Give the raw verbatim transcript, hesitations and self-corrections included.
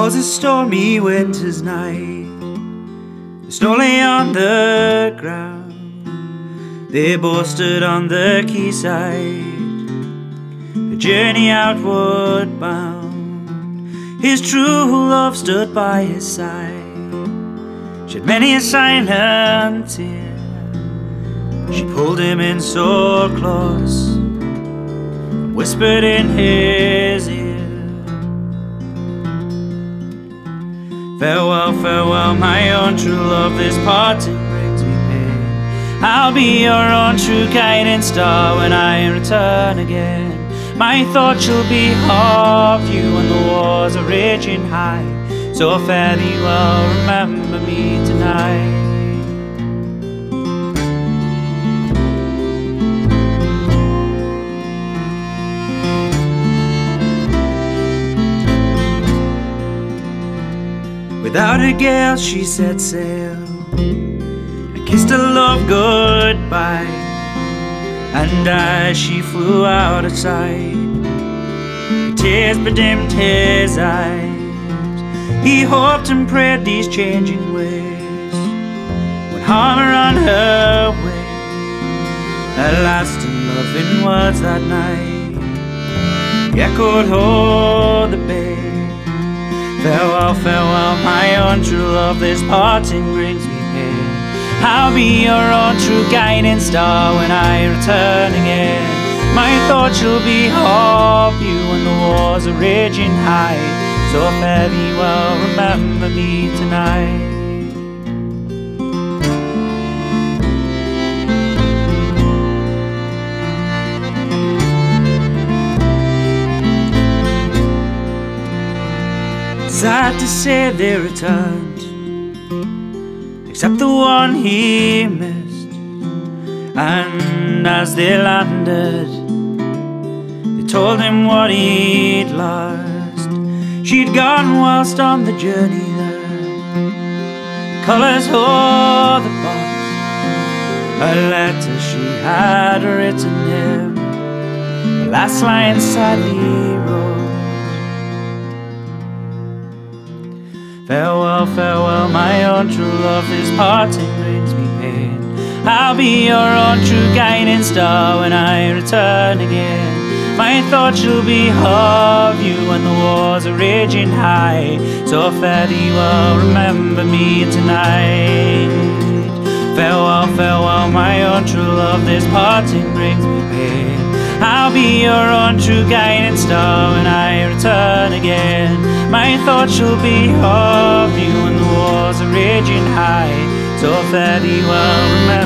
was a stormy winter's night. The snow lay on the ground. They both stood on the quayside, a journey outward bound. His true love stood by his side, shed many a silent tear. She pulled him in so close, whispered in his ear, farewell, farewell, my own true love, this parting brings me pain. I'll be your own true guiding star when I return again. My thoughts shall be of you when the wars are raging high. So fare thee well, remember me tonight. Without a gale she set sail, I kissed her love goodbye, and as she flew out of sight, tears bedimmed his eyes. He hoped and prayed these changing ways, when harmor on her way. At last in loving words that night, he echoed o'er the bay, farewell, farewell, my own true love, this parting brings me pain. I'll be your own true guiding star when I return again. My thoughts shall be of you when the wars are raging high. So fare thee well, remember me tonight. Sad to say they returned, except the one he missed. And as they landed, they told him what he'd lost. She'd gone whilst on the journey there, colours o'er the box, a letter she had written him, the last line sadly wrote, farewell, farewell, my own true love, this parting brings me pain. I'll be your own true guiding star when I return again. My thoughts shall be of you when the wars are raging high. So fare thee well, remember me tonight. Farewell, farewell, my own true love, this parting brings me pain. I'll be your own true guiding star when I return again. My thoughts shall be of you when the wars are raging high. So fare thee well, remember